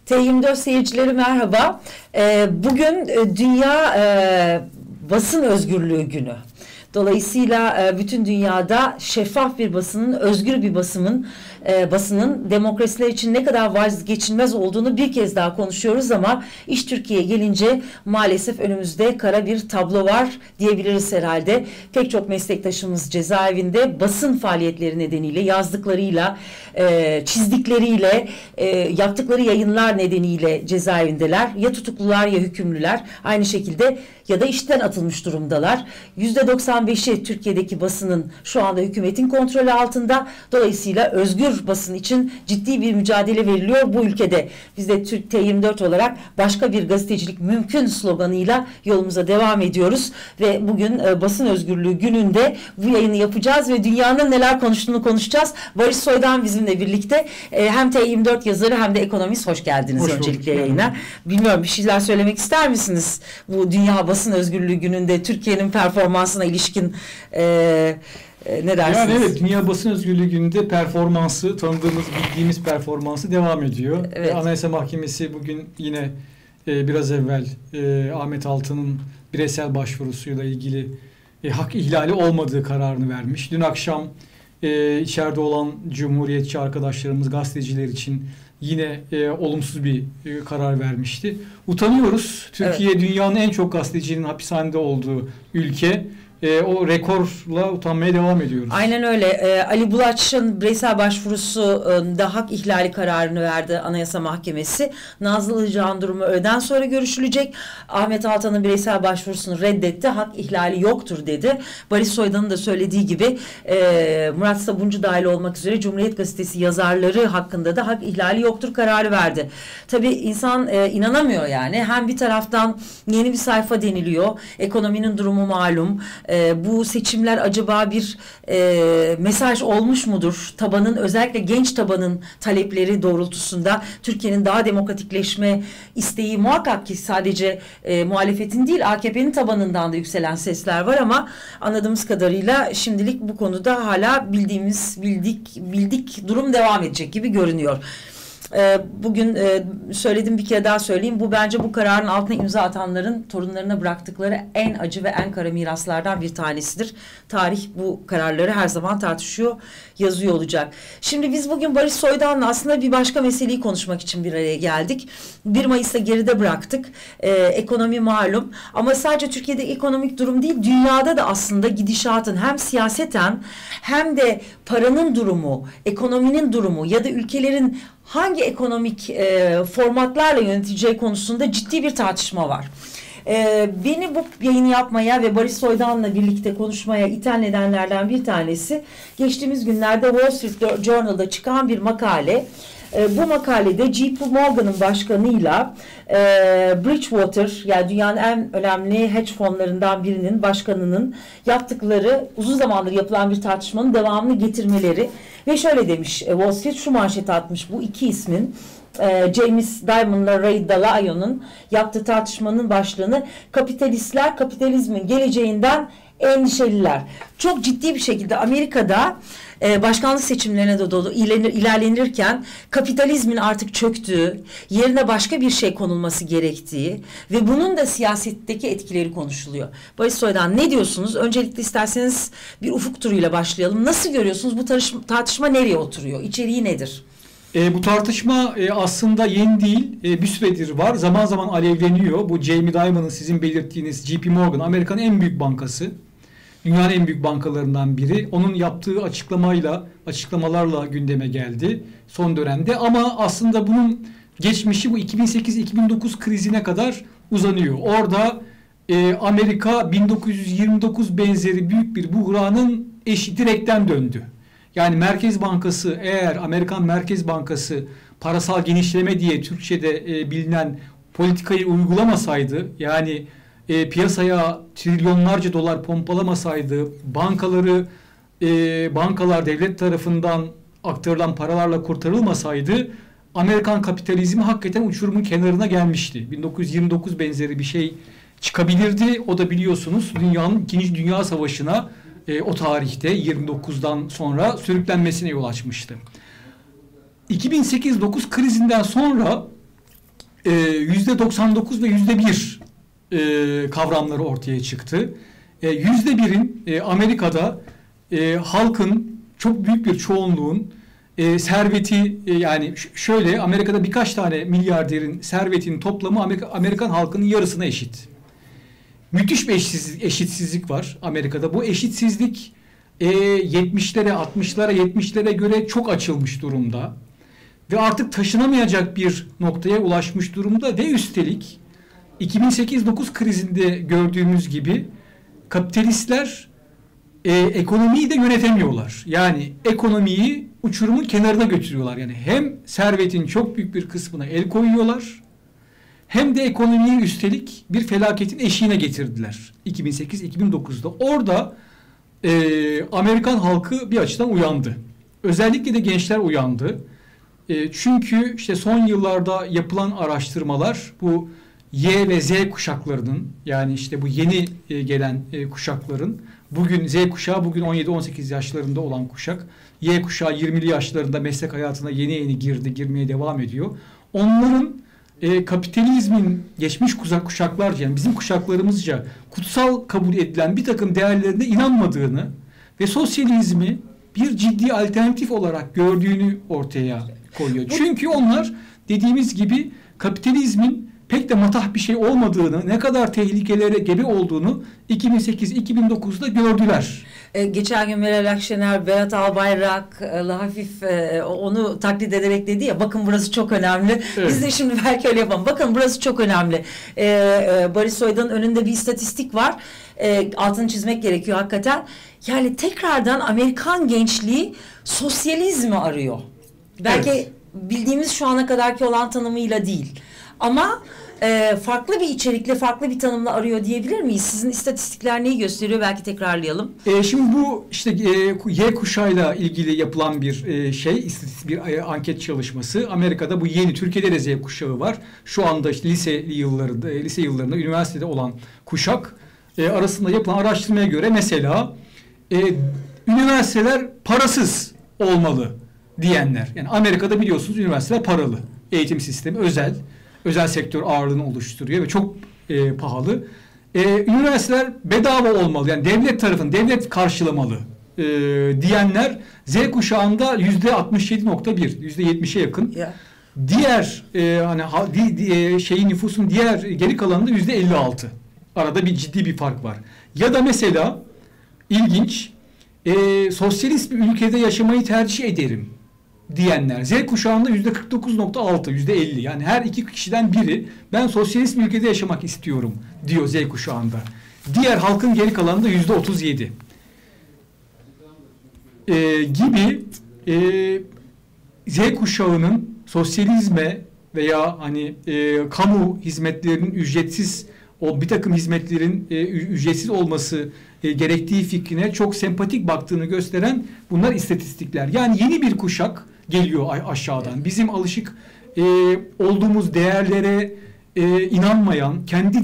T24 seyircileri merhaba. Bugün Dünya Basın Özgürlüğü Günü. Dolayısıyla bütün dünyada şeffaf bir basının, özgür bir basının demokrasiler için ne kadar vazgeçilmez olduğunu bir kez daha konuşuyoruz ama iş Türkiye'ye gelince maalesef önümüzde kara bir tablo var diyebiliriz herhalde. Pek çok meslektaşımız cezaevinde basın faaliyetleri nedeniyle, yazdıklarıyla, çizdikleriyle, yaptıkları yayınlar nedeniyle cezaevindeler. Ya tutuklular ya hükümlüler. Aynı şekilde ya da işten atılmış durumdalar. %95'i Türkiye'deki basının şu anda hükümetin kontrolü altında. Dolayısıyla özgür basın için ciddi bir mücadele veriliyor bu ülkede. Biz de Türk T24 olarak başka bir gazetecilik mümkün sloganıyla yolumuza devam ediyoruz. Ve bugün basın özgürlüğü gününde bu yayını yapacağız ve dünyanın neler konuştuğunu konuşacağız. Barış Soydan bizimle birlikte hem T24 yazarı hem de ekonomist. Hoş geldiniz öncelikle yayına. Bilmiyorum, bir şeyler söylemek ister misiniz? Bu Dünya Basın Özgürlüğü gününde Türkiye'nin performansına ilişkin ne dersiniz? Yani evet, Dünya Basın Özgürlüğü gününde performansı, tanıdığımız, bildiğimiz performansı devam ediyor. Evet. Anayasa Mahkemesi bugün yine biraz evvel Ahmet Altan'ın bireysel başvurusuyla ilgili hak ihlali olmadığı kararını vermiş. Dün akşam içeride olan Cumhuriyetçi arkadaşlarımız, gazeteciler için yine olumsuz bir karar vermişti. Utanıyoruz. Türkiye evet, dünyanın en çok gazetecinin hapishanede olduğu ülke. O rekorla utanmaya devam ediyoruz. Aynen öyle. Ali Bulaç'ın bireysel başvurusu da hak ihlali kararını verdi Anayasa Mahkemesi. Nazlı Ilıcak'ın durumu öğleden sonra görüşülecek. Ahmet Altan'ın bireysel başvurusunu reddetti. Hak ihlali yoktur dedi. Barış Soydan'ın da söylediği gibi Murat Sabuncu dahil olmak üzere Cumhuriyet Gazetesi yazarları hakkında da hak ihlali yoktur kararı verdi. Tabii insan inanamıyor yani. Hem bir taraftan yeni bir sayfa deniliyor. Ekonominin durumu malum. Bu seçimler acaba bir mesaj olmuş mudur? Tabanın, özellikle genç tabanın talepleri doğrultusunda Türkiye'nin daha demokratikleşme isteği muhakkak ki sadece muhalefetin değil, AKP'nin tabanından da yükselen sesler var ama anladığımız kadarıyla şimdilik bu konuda hala bildik durum devam edecek gibi görünüyor. Bugün söyledim, bir kere daha söyleyeyim. Bu bence bu kararın altına imza atanların torunlarına bıraktıkları en acı ve en kara miraslardan bir tanesidir. Tarih bu kararları her zaman tartışıyor, yazıyor olacak. Şimdi biz bugün Barış Soydan'la aslında bir başka meseleyi konuşmak için bir araya geldik. 1 Mayıs'ta geride bıraktık. Ekonomi malum. Ama sadece Türkiye'de ekonomik durum değil, dünyada da aslında gidişatın hem siyaseten hem de paranın durumu, ekonominin durumu ya da ülkelerin hangi ekonomik formatlarla yöneteceği konusunda ciddi bir tartışma var. Beni bu yayını yapmaya ve Barış Soydan'la birlikte konuşmaya iten nedenlerden bir tanesi, geçtiğimiz günlerde Wall Street Journal'da çıkan bir makale. Bu makalede JP Morgan'ın başkanıyla Bridgewater, yani dünyanın en önemli hedge fonlarından birinin başkanının yaptıkları, uzun zamandır yapılan bir tartışmanın devamını getirmeleri ve şöyle demiş, Wall Street şu manşeti atmış, bu iki ismin, James Dimon'la Ray Dalio'nun yaptığı tartışmanın başlığını "Kapitalistler kapitalizmin geleceğinden endişeliler." Çok ciddi bir şekilde Amerika'da başkanlık seçimlerine de doğru ilerlenirken kapitalizmin artık çöktüğü, yerine başka bir şey konulması gerektiği ve bunun da siyasetteki etkileri konuşuluyor. Barış Soydan, ne diyorsunuz? Öncelikle isterseniz bir ufuk turuyla başlayalım. Nasıl görüyorsunuz? Bu tartışma nereye oturuyor? İçeriği nedir? Bu tartışma aslında yeni değil, bir süredir var. Zaman zaman alevleniyor. Bu Jamie Dimon'ın sizin belirttiğiniz JP Morgan, Amerika'nın en büyük bankası. Dünyanın en büyük bankalarından biri. Onun yaptığı açıklamalarla gündeme geldi son dönemde. Ama aslında bunun geçmişi bu 2008-2009 krizine kadar uzanıyor. Orada Amerika 1929 benzeri büyük bir buhranın direkten döndü. Yani Merkez Bankası, eğer Amerikan Merkez Bankası parasal genişleme diye Türkçe'de bilinen politikayı uygulamasaydı, yani piyasaya trilyonlarca dolar pompalamasaydı, bankalar devlet tarafından aktarılan paralarla kurtarılmasaydı, Amerikan kapitalizmi hakikaten uçurumun kenarına gelmişti. 1929 benzeri bir şey çıkabilirdi. O da biliyorsunuz dünyanın 2. Dünya Savaşı'na o tarihte 29'dan sonra sürüklenmesine yol açmıştı. 2008-9 krizinden sonra %99 ve %1 kavramları ortaya çıktı. %1'in Amerika'da halkın çok büyük bir çoğunluğun serveti yani şöyle Amerika'da birkaç tane milyarderin servetinin toplamı Amerikan halkının yarısına eşit. Müthiş bir eşitsizlik var Amerika'da. Bu eşitsizlik 70'lere, 60'lara, 70'lere göre çok açılmış durumda. Ve artık taşınamayacak bir noktaya ulaşmış durumda ve üstelik 2008-9 krizinde gördüğümüz gibi kapitalistler ekonomiyi de yönetemiyorlar. Yani ekonomiyi uçurumun kenarına götürüyorlar. Yani hem servetin çok büyük bir kısmına el koyuyorlar hem de ekonomiyi üstelik bir felaketin eşiğine getirdiler 2008-2009'da. Orada Amerikan halkı bir açıdan uyandı. Özellikle de gençler uyandı. Çünkü işte son yıllarda yapılan araştırmalar bu Y ve Z kuşaklarının yani işte bu yeni gelen kuşakların bugün Z kuşağı bugün 17-18 yaşlarında olan kuşak. Y kuşağı 20'li yaşlarında meslek hayatına yeni girmeye devam ediyor. Onların kapitalizmin geçmiş kuşaklarca yani bizim kuşaklarımızca kutsal kabul edilen bir takım değerlerine inanmadığını ve sosyalizmi bir ciddi alternatif olarak gördüğünü ortaya koyuyor. Çünkü onlar dediğimiz gibi kapitalizmin pek de matah bir şey olmadığını, ne kadar tehlikelere gebe olduğunu 2008-2009'da gördüler. Geçen gün Meral Akşener, Berat Albayrak'la hafif onu taklit ederek dedi ya, bakın burası çok önemli. Evet. Biz de şimdi belki öyle yapalım. Bakın burası çok önemli. Barış Soydan'ın önünde bir istatistik var. Altını çizmek gerekiyor hakikaten. Yani tekrardan Amerikan gençliği sosyalizmi arıyor. Belki bildiğimiz şu ana kadarki olan tanımıyla değil. Ama farklı bir içerikle, farklı bir tanımla arıyor diyebilir miyiz? Sizin istatistikler neyi gösteriyor? Belki tekrarlayalım. Şimdi bu işte Y kuşağıyla ilgili yapılan bir bir anket çalışması. Amerika'da bu yeni, Türkiye'de de Z kuşağı var. Şu anda işte lise yıllarında, üniversitede olan kuşak arasında yapılan araştırmaya göre mesela üniversiteler parasız olmalı diyenler. Yani Amerika'da biliyorsunuz üniversiteler paralı. Eğitim sistemi özel sektör ağırlığını oluşturuyor ve çok pahalı. Üniversiteler bedava olmalı. Yani devlet karşılamalı diyenler Z kuşağında %67.1, %70'e yakın. Yeah. Diğer nüfusun diğer geri kalanında %56. Arada ciddi bir fark var. Ya da mesela ilginç sosyalist bir ülkede yaşamayı tercih ederim diyenler. Z kuşağında %49.6, %50. Yani her iki kişiden biri ben sosyalist bir ülkede yaşamak istiyorum diyor Z kuşağında. Diğer halkın geri kalanında %37. Gibi Z kuşağının sosyalizme veya kamu hizmetlerinin bir takım hizmetlerin ücretsiz olması gerektiği fikrine çok sempatik baktığını gösteren bunlar istatistikler. Yani yeni bir kuşak geliyor aşağıdan. Bizim alışık olduğumuz değerlere inanmayan, kendi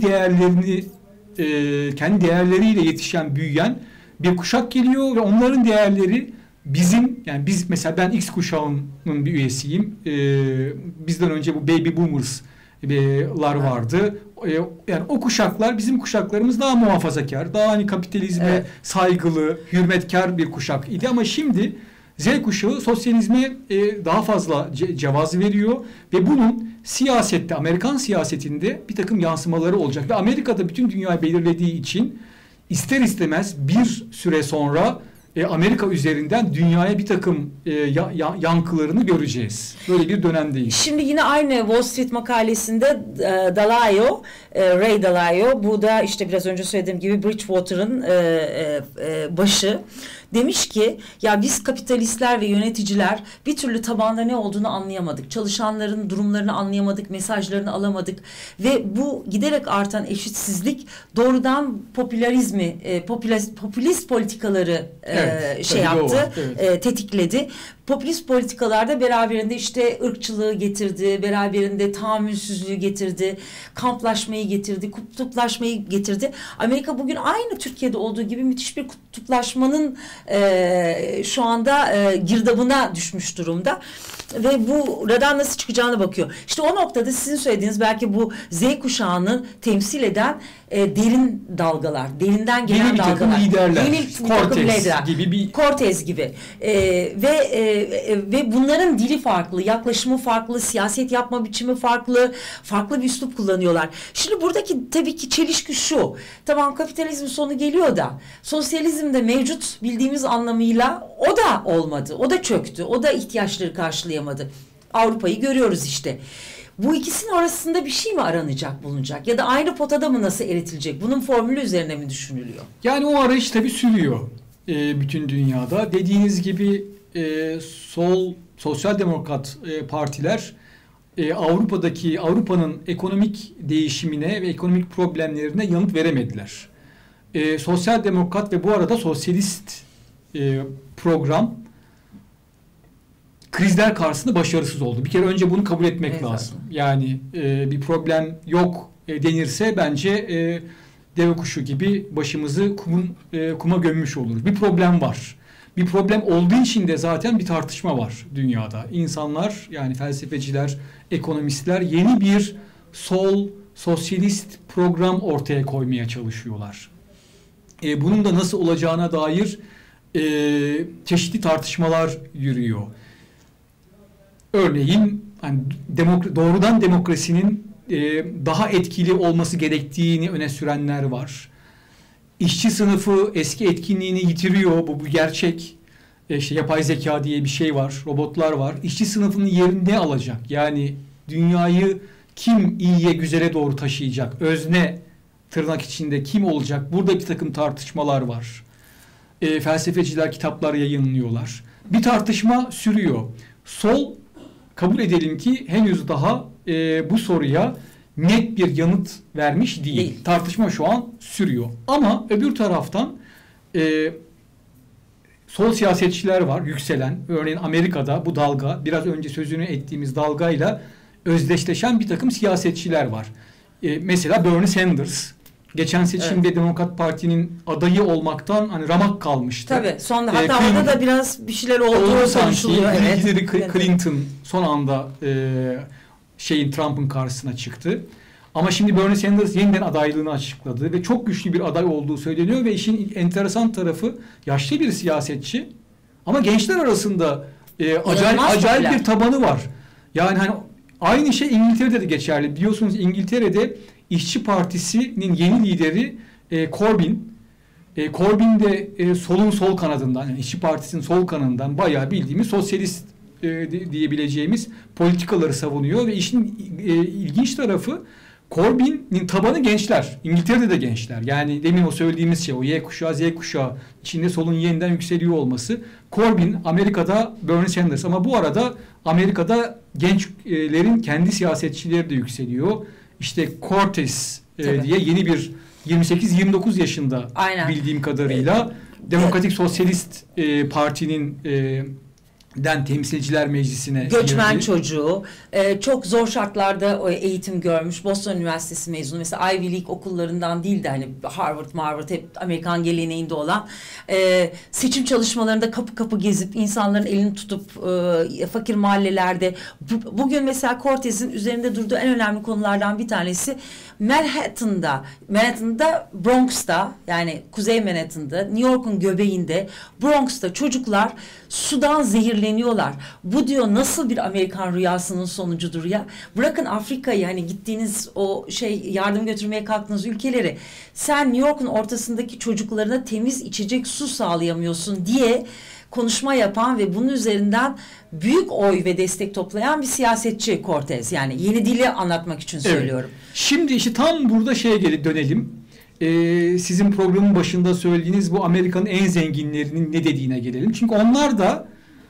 değerleriyle yetişen, büyüyen bir kuşak geliyor ve onların değerleri biz mesela ben X kuşağının bir üyesiyim. Bizden önce bu baby boomers'lar vardı. Yani o kuşaklar, bizim kuşaklarımız daha muhafazakar, daha kapitalizme saygılı, hürmetkar bir kuşak idi ama şimdi Z kuşağı sosyalizme daha fazla cevaz veriyor ve bunun siyasette, Amerikan siyasetinde bir takım yansımaları olacak ve Amerika'da bütün dünyayı belirlediği için ister istemez bir süre sonra Amerika üzerinden dünyaya bir takım yankılarını göreceğiz. Böyle bir dönemdeyiz. Şimdi yine aynı Wall Street makalesinde Ray Dalio, bu da işte biraz önce söylediğim gibi Bridgewater'ın başı, demiş ki ya biz kapitalistler ve yöneticiler bir türlü tabanda ne olduğunu anlayamadık. Çalışanların durumlarını anlayamadık, mesajlarını alamadık ve bu giderek artan eşitsizlik doğrudan popülist politikaları tetikledi. Popülist politikalarda beraberinde işte ırkçılığı getirdi, beraberinde tahammülsüzlüğü getirdi, kamplaşmayı getirdi, kutuplaşmayı getirdi. Amerika bugün aynı Türkiye'de olduğu gibi müthiş bir kutuplaşmanın şu anda girdabına düşmüş durumda. ve bu radan nasıl çıkacağına bakıyor. İşte o noktada sizin söylediğiniz belki bu Z kuşağını temsil eden derin dalgalar, derinden gelen yeni dalgalar. Liderler, Yeni Cortez gibi bir Cortez gibi ve bunların dili farklı, yaklaşımı farklı, siyaset yapma biçimi farklı, farklı bir üslup kullanıyorlar. Şimdi buradaki tabii ki çelişki şu. Tamam, kapitalizm sonu geliyor da sosyalizm de mevcut bildiğimiz anlamıyla o da olmadı. O da çöktü. O da ihtiyaçları karşılayamadı. Avrupa'yı görüyoruz işte. Bu ikisinin arasında bir şey mi aranacak, bulunacak? Ya da aynı potada mı nasıl eritilecek? Bunun formülü üzerine mi düşünülüyor? Yani o arayış tabii sürüyor bütün dünyada. Dediğiniz gibi sosyal demokrat partiler Avrupa'nın ekonomik değişimine ve ekonomik problemlerine yanıt veremediler. Sosyal demokrat ve bu arada sosyalist program krizler karşısında başarısız oldu. Bir kere önce bunu kabul etmek lazım. Yani bir problem yok denirse bence deve kuşu gibi başımızı kuma gömmüş oluruz. Bir problem var. Bir problem olduğu için de zaten bir tartışma var dünyada. İnsanlar, yani felsefeciler, ekonomistler yeni bir sosyalist program ortaya koymaya çalışıyorlar. Bunun da nasıl olacağına dair çeşitli tartışmalar yürüyor. Örneğin hani doğrudan demokrasinin daha etkili olması gerektiğini öne sürenler var. İşçi sınıfı eski etkinliğini yitiriyor. Bu gerçek. İşte yapay zeka diye bir şey var. Robotlar var. İşçi sınıfının yerini ne alacak? Yani dünyayı kim iyiye, güzele doğru taşıyacak? Özne tırnak içinde kim olacak? Burada bir takım tartışmalar var. Felsefeciler kitaplar yayınlıyorlar. Bir tartışma sürüyor. Sol, kabul edelim ki henüz daha bu soruya net bir yanıt vermiş değil. Tartışma şu an sürüyor. Ama öbür taraftan sol siyasetçiler var yükselen. Örneğin Amerika'da bu dalga, biraz önce sözünü ettiğimiz dalgayla özdeşleşen bir takım siyasetçiler var. Mesela Bernie Sanders geçen seçimde Demokrat Parti'nin adayı olmaktan hani ramak kalmıştı. Tabii. Son hatta orada da biraz bir şeyler olduğu konuşuluyor. Hillary Clinton son anda Trump'ın karşısına çıktı. Ama şimdi Bernie Sanders yeniden adaylığını açıkladı ve çok güçlü bir aday olduğu söyleniyor ve işin enteresan tarafı yaşlı bir siyasetçi ama gençler arasında acayip bir tabanı var. Yani hani aynı şey İngiltere'de de geçerli. Biliyorsunuz İngiltere'de İşçi Partisi'nin yeni lideri Corbyn. Corbyn de solun sol kanadından, yani İşçi Partisi'nin sol kanadından bayağı bildiğimiz sosyalist diyebileceğimiz politikaları savunuyor ve işin ilginç tarafı Corbyn'in tabanı gençler. İngiltere'de de gençler. Yani demin o söylediğimiz şey, o Y kuşağı, Z kuşağı içinde solun yeniden yükseliyor olması. Corbyn Amerika'da, Bernie Sanders, ama bu arada Amerika'da gençlerin kendi siyasetçileri de yükseliyor. İşte Cortez diye yeni bir 28-29 yaşında bildiğim kadarıyla Demokratik Sosyalist Parti'nin temsilciler meclisine göçmen girdi. çocuğu, çok zor şartlarda eğitim görmüş, Boston Üniversitesi mezunu, mesela Ivy League okullarından değil de hani Harvard hep Amerikan geleneğinde olan, seçim çalışmalarında kapı kapı gezip insanların elini tutup fakir mahallelerde, bugün mesela Cortez'in üzerinde durduğu en önemli konulardan bir tanesi Manhattan'da, Bronx'ta, yani Kuzey Manhattan'da, New York'un göbeğinde, Bronx'ta çocuklar sudan zehirleniyorlar. Bu diyor nasıl bir Amerikan rüyasının sonucudur ya? Bırakın Afrika'yı, hani gittiğiniz o yardım götürmeye kalktığınız ülkeleri, sen New York'un ortasındaki çocuklarına temiz içecek su sağlayamıyorsun diye konuşma yapan ve bunun üzerinden büyük oy ve destek toplayan bir siyasetçi Cortez. Yani yeni dili anlatmak için söylüyorum. Evet. Şimdi işte tam burada dönelim. Sizin programın başında söylediğiniz bu Amerika'nın en zenginlerinin ne dediğine gelelim. Çünkü onlar da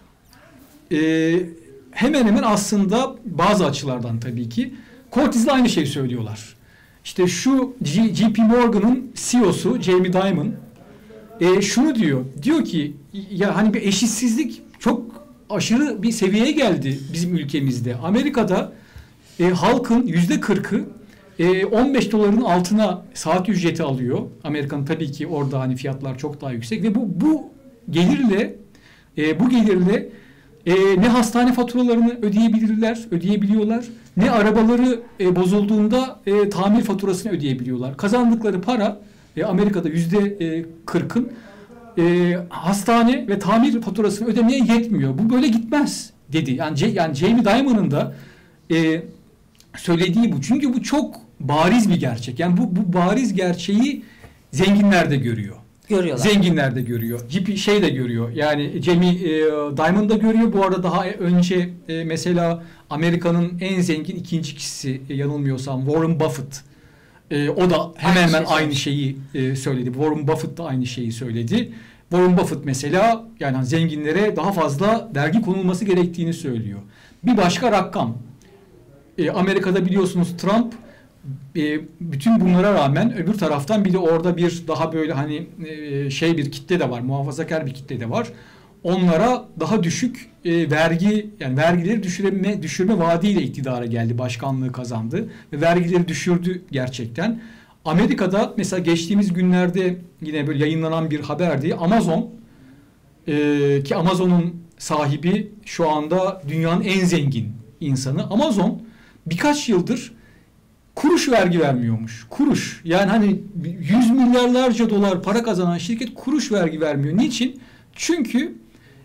hemen hemen aslında bazı açılardan tabii ki Cortez'le aynı şeyi söylüyorlar. İşte şu JP Morgan'ın CEO'su Jamie Dimon şunu diyor. Diyor ki ya hani bir eşitsizlik çok aşırı bir seviyeye geldi bizim ülkemizde. Amerika'da halkın %40'ı 15 doların altına saat ücreti alıyor. Amerika'nın tabii ki orada hani fiyatlar çok daha yüksek ve bu gelirle Ne hastane faturalarını ödeyebiliyorlar, ne arabaları bozulduğunda tamir faturasını ödeyebiliyorlar. Kazandıkları para Amerika'da %40'ın hastane ve tamir faturasını ödemeye yetmiyor. Bu böyle gitmez dedi. Yani Jamie Dimon'un da söylediği bu. Çünkü bu çok bariz bir gerçek. Yani bu bariz gerçeği zenginler de görüyor. Görüyorlar. Zenginler de görüyor. Şey de görüyor. Yani Jamie Dimon da görüyor. Bu arada daha önce mesela Amerika'nın en zengin ikinci kişisi yanılmıyorsam Warren Buffett. O da hemen aynı şeyi söyledi. Warren Buffett da aynı şeyi söyledi. Warren Buffett mesela yani zenginlere daha fazla vergi konulması gerektiğini söylüyor. Bir başka rakam. Amerika'da biliyorsunuz Trump bütün bunlara rağmen öbür taraftan bir de orada bir daha böyle hani bir kitle de var. Muhafazakar bir kitle de var. Onlara daha düşük vergileri düşürme vaadiyle iktidara geldi. Başkanlığı kazandı ve vergileri düşürdü gerçekten. Amerika'da mesela geçtiğimiz günlerde yine böyle yayınlanan bir haberdi. Amazon ki Amazon'un sahibi şu anda dünyanın en zengin insanı. Amazon birkaç yıldır kuruş vergi vermiyormuş. Kuruş. Yani hani 100 milyarlarca dolar para kazanan şirket kuruş vergi vermiyor. Niçin? Çünkü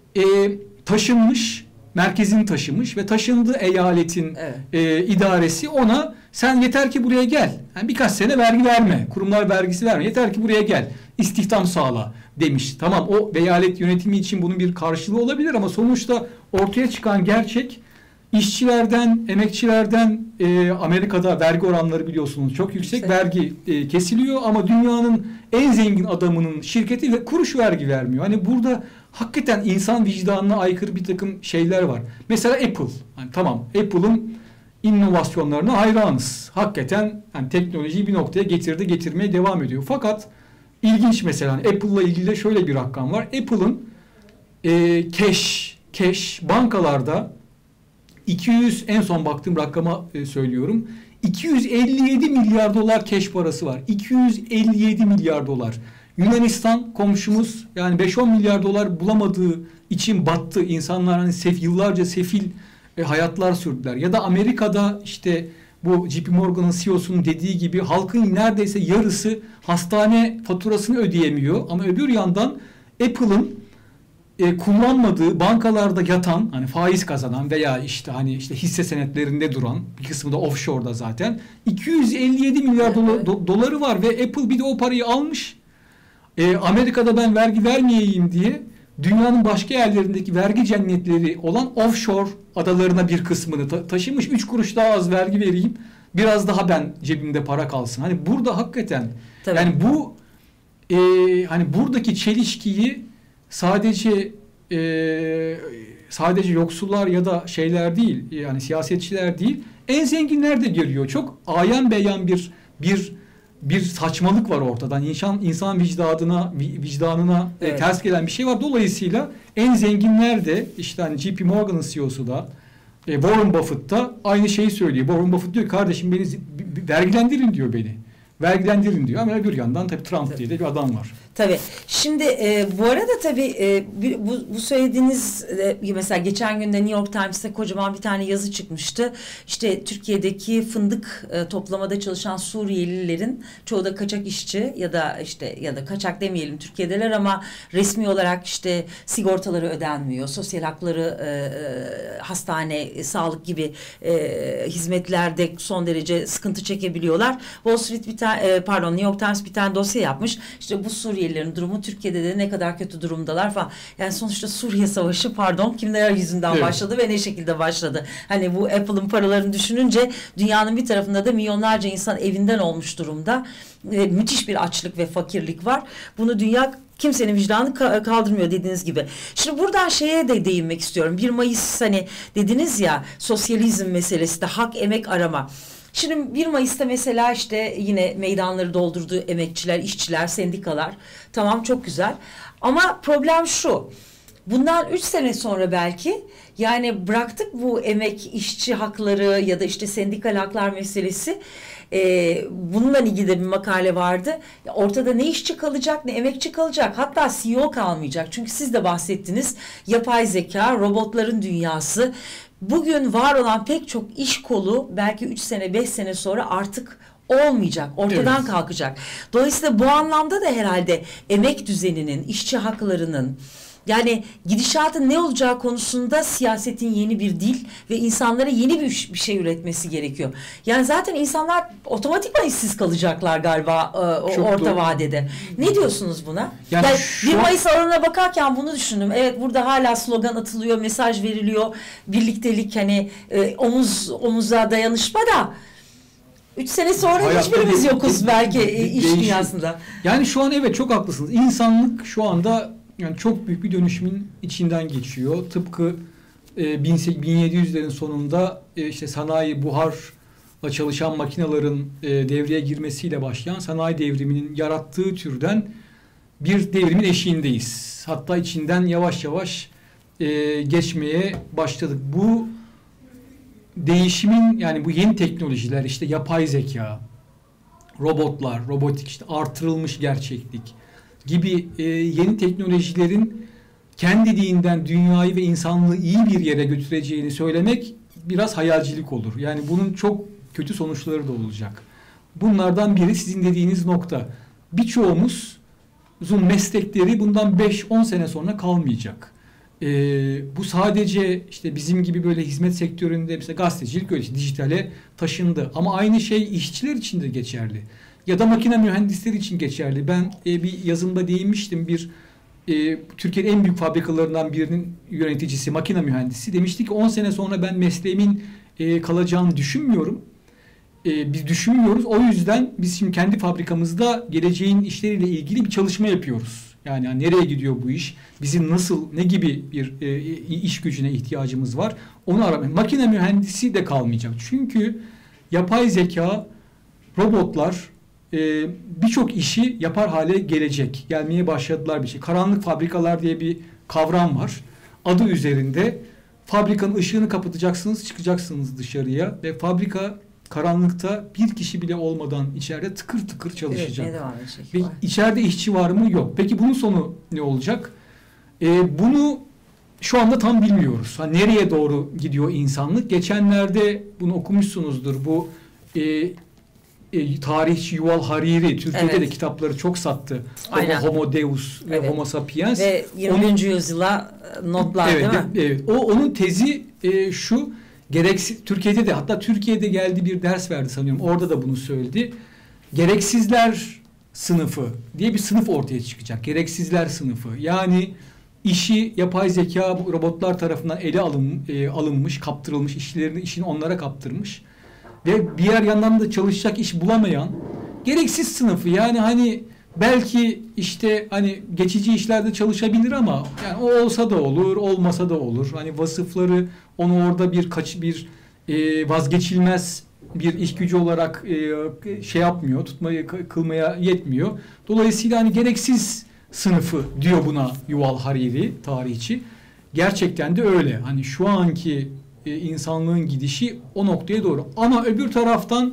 merkezini taşımış ve taşındığı eyaletin idaresi ona sen yeter ki buraya gel. Yani birkaç sene vergi verme. Kurumlar vergisi verme. Yeter ki buraya gel. İstihdam sağla demiş. Tamam o eyalet yönetimi için bunun bir karşılığı olabilir ama sonuçta ortaya çıkan gerçek işçilerden, emekçilerden Amerika'da vergi oranları biliyorsunuz çok yüksek. Vergi kesiliyor ama dünyanın en zengin adamının şirketi ve kuruş vergi vermiyor. Hani burada hakikaten insan vicdanına aykırı bir takım şeyler var. Mesela Apple. Yani tamam Apple'ın inovasyonlarına hayranız. Hakikaten yani teknolojiyi bir noktaya getirmeye devam ediyor. Fakat ilginç mesela Apple'la ilgili de şöyle bir rakam var. Apple'ın cash bankalarda 200 en son baktığım rakama söylüyorum. 257 milyar dolar cash parası var. 257 milyar dolar. Yunanistan komşumuz yani 5-10 milyar dolar bulamadığı için battı. İnsanlar hani yıllarca sefil hayatlar sürdüler. Ya da Amerika'da işte bu JP Morgan'ın CEO'sunun dediği gibi halkın neredeyse yarısı hastane faturasını ödeyemiyor. Ama öbür yandan Apple'ın kullanmadığı bankalarda yatan hani faiz kazanan veya işte hisse senetlerinde duran bir kısmı da offshore'da zaten 257 milyar doları var ve Apple bir de o parayı almış. Amerika'da ben vergi vermeyeyim diye dünyanın başka yerlerindeki vergi cennetleri olan offshore adalarına bir kısmını taşımış. 3 kuruş daha az vergi vereyim. Biraz daha ben cebimde para kalsın. Hani burada hakikaten tabii. Yani bu hani buradaki çelişkiyi sadece yoksullar ya da şeyler değil yani siyasetçiler değil en zenginler de görüyor. Çok ayan beyan bir saçmalık var ortadan. İnsan vicdanına ters gelen bir şey var. Dolayısıyla en zenginler de işte hani JP Morgan'ın CEO'su da Warren Buffett da aynı şeyi söylüyor. Warren Buffett diyor kardeşim beni vergilendirin diyor beni. Vergilendirin diyor ama öbür yandan tabii Trump diye de bir adam var. Tabii. Şimdi bu arada tabii bu söylediğiniz mesela geçen günde New York Times'te kocaman bir tane yazı çıkmıştı. İşte Türkiye'deki fındık toplamada çalışan Suriyelilerin çoğu da kaçak işçi ya da kaçak demeyelim Türkiye'deler ama resmi olarak işte sigortaları ödenmiyor. Sosyal hakları hastane, sağlık gibi hizmetlerde son derece sıkıntı çekebiliyorlar. New York Times bir tane dosya yapmış. İşte bu Suriyelilerin durumu Türkiye'de de ne kadar kötü durumdalar falan. Yani sonuçta Suriye Savaşı kimler yüzünden başladı ve ne şekilde başladı. Hani bu Apple'ın paralarını düşününce dünyanın bir tarafında da milyonlarca insan evinden olmuş durumda. Müthiş bir açlık ve fakirlik var. Bunu dünya kimsenin vicdanı kaldırmıyor dediğiniz gibi. Şimdi buradan şeye de değinmek istiyorum. 1 Mayıs hani dediniz ya sosyalizm meselesi de hak emek arama. Şimdi 1 Mayıs'ta mesela işte yine meydanları doldurdu emekçiler, işçiler, sendikalar. Tamam çok güzel. Ama problem şu. Bundan 3 sene sonra belki yani bıraktık bu emek, işçi hakları ya da işte sendikal haklar meselesi. Bununla ilgili de bir makale vardı. Ortada ne işçi kalacak, ne emekçi kalacak, hatta CEO kalmayacak. Çünkü siz de bahsettiniz, yapay zeka, robotların dünyası. Bugün var olan pek çok iş kolu belki 3 sene 5 sene sonra artık olmayacak, ortadan kalkacak. Dolayısıyla bu anlamda da herhalde emek düzeninin, işçi haklarının, yani gidişatın ne olacağı konusunda siyasetin yeni bir dil ve insanlara yeni bir şey üretmesi gerekiyor. Yani zaten insanlar otomatikman işsiz kalacaklar galiba orta vadede. Ne diyorsunuz buna? Yani 1 Mayıs alanına bakarken bunu düşündüm. Evet, burada hala slogan atılıyor, mesaj veriliyor, birliktelik, hani omuz omuza dayanışma da 3 sene sonra hayatta hiçbirimiz yokuz belki iş dünyasında. Yani şu an evet, çok haklısınız. İnsanlık şu anda yani çok büyük bir dönüşümün içinden geçiyor. Tıpkı 1700'lerin sonunda işte sanayi, buharla çalışan makinelerin devreye girmesiyle başlayan sanayi devriminin yarattığı türden bir devrimin eşiğindeyiz. Hatta içinden yavaş yavaş geçmeye başladık. Bu değişimin, yani bu yeni teknolojiler, işte yapay zeka, robotlar, robotik, işte artırılmış gerçeklik gibi yeni teknolojilerin kendiliğinden dünyayı ve insanlığı iyi bir yere götüreceğini söylemek biraz hayalcilik olur. Yani bunun çok kötü sonuçları da olacak. Bunlardan biri sizin dediğiniz nokta. Birçoğumuzun meslekleri bundan 5-10 sene sonra kalmayacak. Bu sadece işte bizim gibi böyle hizmet sektöründe, mesela gazetecilik öyle, işte dijitale taşındı. Ama aynı şey işçiler için de geçerli. Ya da makine mühendisleri için geçerli. Ben bir yazımda değinmiştim, Türkiye'nin en büyük fabrikalarından birinin yöneticisi, makine mühendisi demişti ki 10 sene sonra ben mesleğimin kalacağını düşünmüyorum. Biz düşünmüyoruz. O yüzden biz şimdi kendi fabrikamızda geleceğin işleriyle ilgili bir çalışma yapıyoruz. Yani nereye gidiyor bu iş? Bizim nasıl, ne gibi bir iş gücüne ihtiyacımız var? Onu aramak. Makine mühendisi de kalmayacak. Çünkü yapay zeka, robotlar birçok işi yapar hale gelecek. Gelmeye başladılar bir şey. Karanlık fabrikalar diye bir kavram var. Adı üzerinde fabrikanın ışığını kapatacaksınız, çıkacaksınız dışarıya ve fabrika karanlıkta bir kişi bile olmadan içeride tıkır tıkır çalışacak. Evet, devam edecek. Ve içeride işçi var mı? Yok. Peki bunun sonu ne olacak? Bunu şu anda tam bilmiyoruz. Nereye doğru gidiyor insanlık? Geçenlerde bunu okumuşsunuzdur. Bu tarihçi Yuval Hariri Türkiye'de de kitapları çok sattı. Homo Deus ve Homo Sapiens. Ve 20. yüzyıla notlar, değil mi? Evet. Onun tezi şu: Türkiye'de de, hatta Türkiye'de geldi bir ders verdi sanıyorum. Orada da bunu söyledi. Gereksizler sınıfı diye bir sınıf ortaya çıkacak. Gereksizler sınıfı. Yani işi yapay zeka, robotlar tarafından ele alınmış, kaptırılmış, işini onlara kaptırmış ve diğer yandan da çalışacak iş bulamayan gereksiz sınıfı. Yani belki işte geçici işlerde çalışabilir ama yani o olsa da olur, olmasa da olur. Vasıfları onu orada bir vazgeçilmez bir iş gücü olarak yapmıyor, kılmaya yetmiyor. Dolayısıyla gereksiz sınıfı diyor buna Yuval Hariri, tarihçi. Gerçekten de öyle. Şu anki insanlığın gidişi o noktaya doğru. Ama öbür taraftan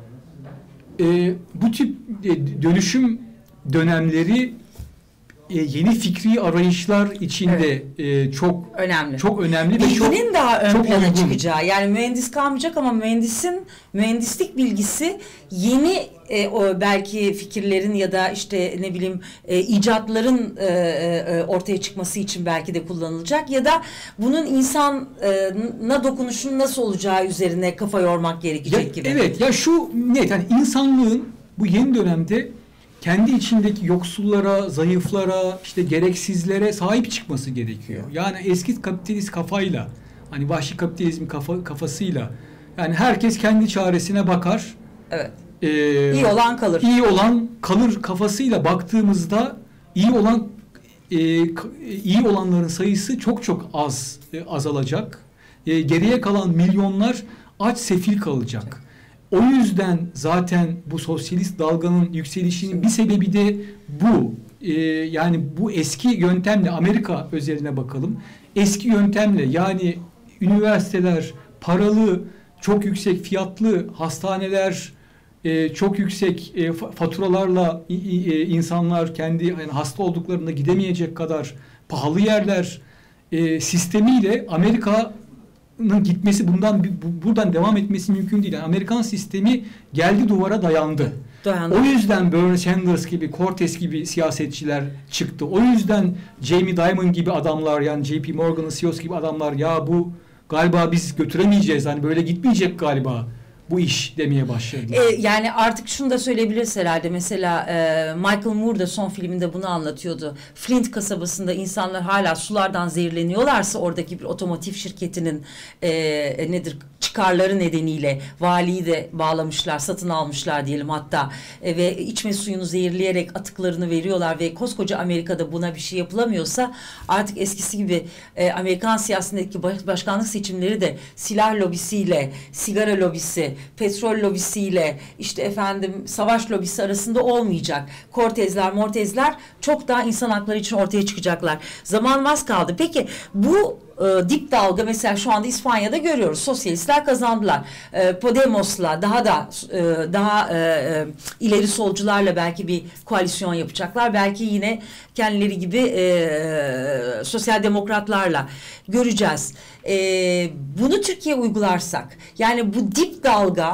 bu tip dönüşüm dönemleri yeni fikri arayışlar içinde çok önemli. Çok önemli ve bilginin daha ön plana çıkacağı. Yani mühendis kalmayacak ama mühendislik bilgisi yeni belki fikirlerin ya da işte ne bileyim icatların ortaya çıkması için belki de kullanılacak ya da bunun insana dokunuşunun nasıl olacağı üzerine kafa yormak gerekecek gibi. Evet, ya şu net, insanlığın bu yeni dönemde kendi içindeki yoksullara, zayıflara, işte gereksizlere sahip çıkması gerekiyor. Yani eski kapitalist kafayla, vahşi kapitalizm kafasıyla, yani herkes kendi çaresine bakar. Evet. İyi olan kalır. İyi olan kalır kafasıyla baktığımızda iyi olanların sayısı çok çok azalacak. Geriye kalan milyonlar aç, sefil kalacak. O yüzden zaten bu sosyalist dalganın yükselişinin bir sebebi de bu. Yani bu eski yöntemle, Amerika özeline bakalım. Eski yöntemle, yani üniversiteler, paralı, çok yüksek fiyatlı hastaneler, çok yüksek faturalarla insanlar kendi yani hasta olduklarında gidemeyecek kadar pahalı yerler sistemiyle Amerika'nın gitmesi buradan devam etmesi mümkün değil. Yani Amerikan sistemi geldi duvara dayandı. O yüzden Bernie Sanders gibi, Cortez gibi siyasetçiler çıktı. O yüzden Jamie Dimon gibi adamlar, yani JP Morgan'ın CEO'su gibi adamlar, ya bu galiba biz götüremeyeceğiz, hani böyle gitmeyecek galiba bu iş demeye başladı. Yani artık şunu da söyleyebiliriz herhalde. Mesela Michael Moore da son filminde bunu anlatıyordu. Flint kasabasında insanlar hala sulardan zehirleniyorlarsa oradaki bir otomotiv şirketinin çıkarları nedeniyle valiyi de bağlamışlar, satın almışlar diyelim hatta ve içme suyunu zehirleyerek atıklarını veriyorlar ve koskoca Amerika'da buna bir şey yapılamıyorsa artık eskisi gibi Amerikan siyasetindeki başkanlık seçimleri de silah lobisiyle, sigara lobisi, petrol lobisiyle, işte efendim savaş lobisi arasında olmayacak. Mortezler çok daha insan hakları için ortaya çıkacaklar. Zaman az kaldı. Peki bu dip dalga mesela şu anda İspanya'da görüyoruz. Sosyalistler kazandılar. Podemos'la daha ileri solcularla belki bir koalisyon yapacaklar. Belki yine kendileri gibi sosyal demokratlarla göreceğiz. Bunu Türkiye'ye uygularsak, yani bu dip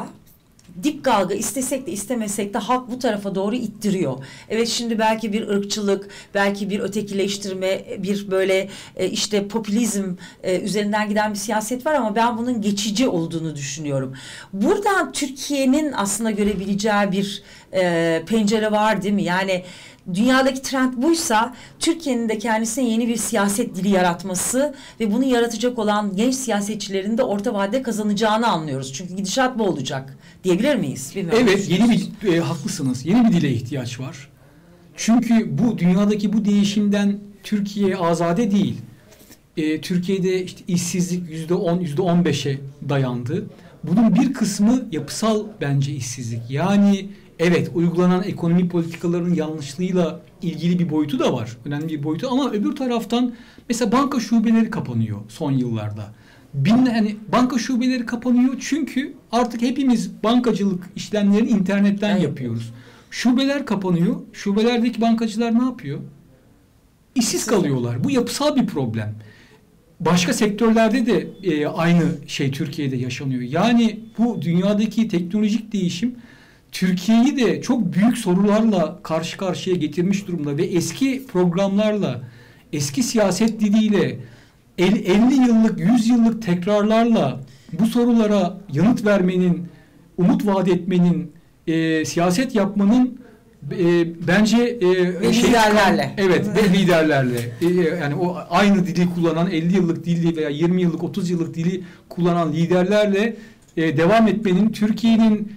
dalga istesek de istemesek de halk bu tarafa doğru ittiriyor. Evet, şimdi belki bir ırkçılık, belki bir ötekileştirme, bir böyle işte popülizm üzerinden giden bir siyaset var ama ben bunun geçici olduğunu düşünüyorum. Buradan Türkiye'nin aslında görebileceği bir pencere var değil mi? Yani dünyadaki trend buysa Türkiye'nin de kendisine yeni bir siyaset dili yaratması ve bunu yaratacak olan genç siyasetçilerin de orta vadede kazanacağını anlıyoruz. Çünkü gidişat bu olacak diyebilir miyiz? Bilmiyorum. Evet, yeni bir haklısınız. Yeni bir dile ihtiyaç var. Çünkü bu dünyadaki bu değişimden Türkiye azade değil. Türkiye'de işte işsizlik %10, %15'e dayandı. Bunun bir kısmı yapısal bence işsizlik. Yani evet, uygulanan ekonomi politikalarının yanlışlığıyla ilgili bir boyutu da var. Önemli bir boyutu, ama öbür taraftan mesela banka şubeleri kapanıyor son yıllarda. Hani banka şubeleri kapanıyor çünkü artık hepimiz bankacılık işlemlerini internetten yapıyoruz. Şubeler kapanıyor. Şubelerdeki bankacılar ne yapıyor? İşsiz kalıyorlar. Bu yapısal bir problem. Başka sektörlerde de aynı şey Türkiye'de yaşanıyor. Yani bu dünyadaki teknolojik değişim Türkiye'yi de çok büyük sorularla karşı karşıya getirmiş durumda ve eski programlarla, eski siyaset diliyle, 50 yıllık, 100 yıllık tekrarlarla bu sorulara yanıt vermenin, umut vaat etmenin, siyaset yapmanın bence liderlerle. Evet, ve liderlerle. Yani o aynı dili kullanan 50 yıllık dili veya 20 yıllık, 30 yıllık dili kullanan liderlerle devam etmenin Türkiye'nin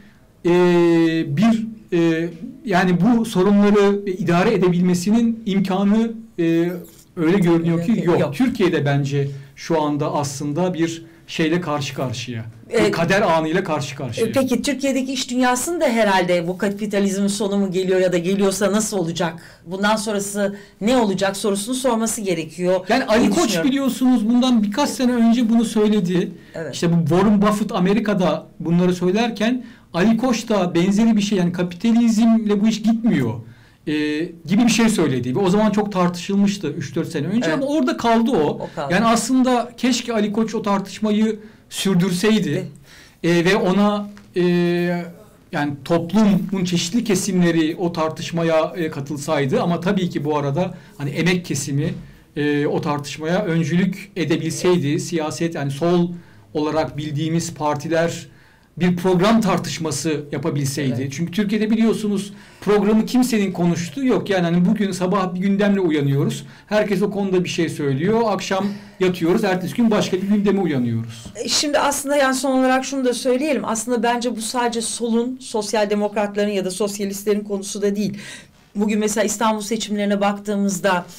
yani bu sorunları idare edebilmesinin imkanı öyle görünüyor ki yok. Türkiye'de bence şu anda aslında bir şeyle karşı karşıya. Kader anıyla karşı karşıya. Peki Türkiye'deki iş dünyasında herhalde bu kapitalizmin sonu mu geliyor ya da geliyorsa nasıl olacak? Bundan sonrası ne olacak sorusunu sorması gerekiyor. Yani Ali Koç biliyorsunuz bundan birkaç sene önce bunu söyledi. Evet. İşte bu Warren Buffett Amerika'da bunları söylerken Ali Koç da benzeri bir şey, yani kapitalizmle bu iş gitmiyor gibi bir şey söyledi. Ve o zaman çok tartışılmıştı 3-4 sene önce, evet. Ama orada kaldı o. Kaldı. Yani aslında keşke Ali Koç o tartışmayı sürdürseydi ve ona yani toplumun çeşitli kesimleri o tartışmaya katılsaydı, ama tabii ki bu arada hani emek kesimi o tartışmaya öncülük edebilseydi, siyaset yani sol olarak bildiğimiz partiler bir program tartışması yapabilseydi. Evet. Çünkü Türkiye'de biliyorsunuz programı kimsenin konuştuğu yok. Yani hani bugün sabah bir gündemle uyanıyoruz. Herkes o konuda bir şey söylüyor. Akşam yatıyoruz. Ertesi gün başka bir gündeme uyanıyoruz. Şimdi aslında yani son olarak şunu da söyleyelim. Aslında bence bu sadece solun, sosyal demokratların ya da sosyalistlerin konusu da değil. Bugün mesela İstanbul seçimlerine baktığımızda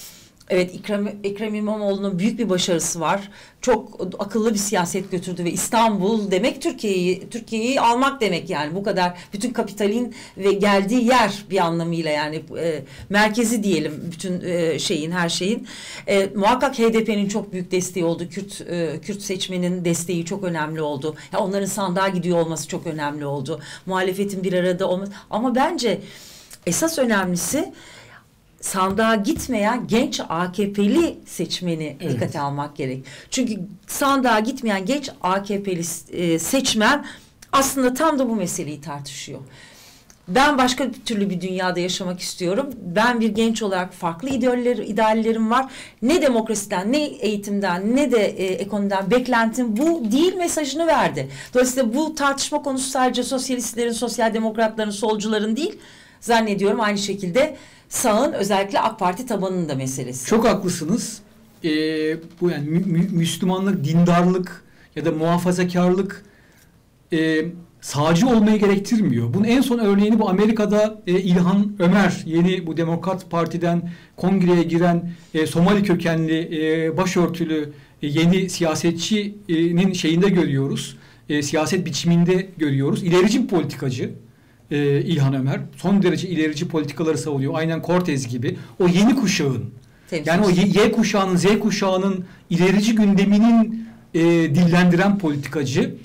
Evet, Ekrem İmamoğlu'nun büyük bir başarısı var. Çok akıllı bir siyaset götürdü ve İstanbul demek Türkiye'yi almak demek yani. Bu kadar bütün kapitalin ve geldiği yer bir anlamıyla yani merkezi diyelim bütün her şeyin. Muhakkak HDP'nin çok büyük desteği oldu. Kürt seçmenin desteği çok önemli oldu. Ya onların sandığa gidiyor olması çok önemli oldu. Muhalefetin bir arada olması. Ama bence esas önemlisi sandığa gitmeyen genç AKP'li seçmeni dikkate almak gerek. Çünkü sandığa gitmeyen genç AKP'li seçmen aslında tam da bu meseleyi tartışıyor. Ben başka türlü bir dünyada yaşamak istiyorum. Ben bir genç olarak farklı ideallerim var. Ne demokrasiden, ne eğitimden, ne de ekonomiden beklentim bu değil mesajını verdi. Dolayısıyla bu tartışma konusu sadece sosyalistlerin, sosyal demokratların, solcuların değil. Zannediyorum aynı şekilde sağın özellikle AK Parti tabanının da meselesi. Çok haklısınız. Bu yani Müslümanlık, dindarlık ya da muhafazakarlık sağcı olmayı gerektirmiyor. Bunun en son örneğini bu Amerika'da İlhan Ömer, yeni bu Demokrat Parti'den kongreye giren Somali kökenli başörtülü yeni siyasetçinin şeyinde görüyoruz. Siyaset biçiminde görüyoruz. İlerici bir politikacı. İlhan Ömer son derece ilerici politikaları savunuyor. Aynen Cortez gibi. O yeni kuşağın yani o Y kuşağının, Z kuşağının ilerici gündeminin dillendiren politikacı.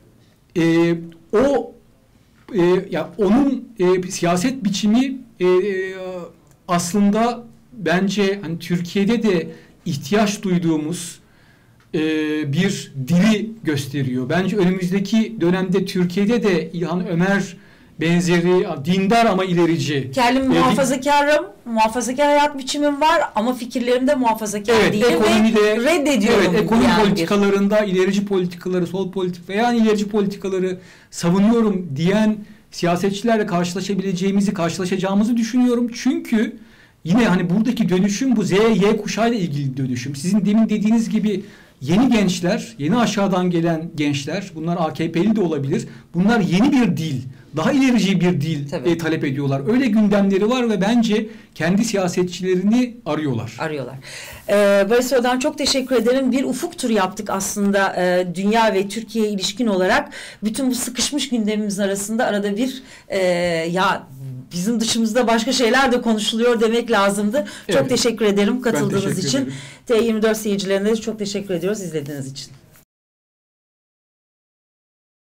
Ya onun siyaset biçimi aslında bence hani Türkiye'de de ihtiyaç duyduğumuz bir dili gösteriyor. Bence önümüzdeki dönemde Türkiye'de de İlhan Ömer benzeri dindar ama ilerici. Kendim muhafazakarım, muhafazakar hayat biçimim var ama fikirlerimde muhafazakar değilim ve reddediyorum. Evet, ekonomi politikalarında ilerici politikaları, sol politik veya ilerici politikaları savunuyorum diyen siyasetçilerle karşılaşacağımızı düşünüyorum. Çünkü yine hani buradaki dönüşüm bu Z, Y kuşağıyla ilgili dönüşüm. Sizin demin dediğiniz gibi yeni gençler, yeni aşağıdan gelen gençler, bunlar AKP'li de olabilir. Bunlar yeni bir dil, daha ilerici bir dil talep ediyorlar. Öyle gündemleri var ve bence kendi siyasetçilerini arıyorlar. Barış Soğan'dan çok teşekkür ederim. Bir ufuk turu yaptık aslında dünya ve Türkiye'ye ilişkin olarak. Bütün bu sıkışmış gündemimiz arasında arada bir bizim dışımızda başka şeyler de konuşuluyor demek lazımdı. Evet. Çok teşekkür ederim katıldığınız için. T24 seyircilerine de çok teşekkür ediyoruz izlediğiniz için.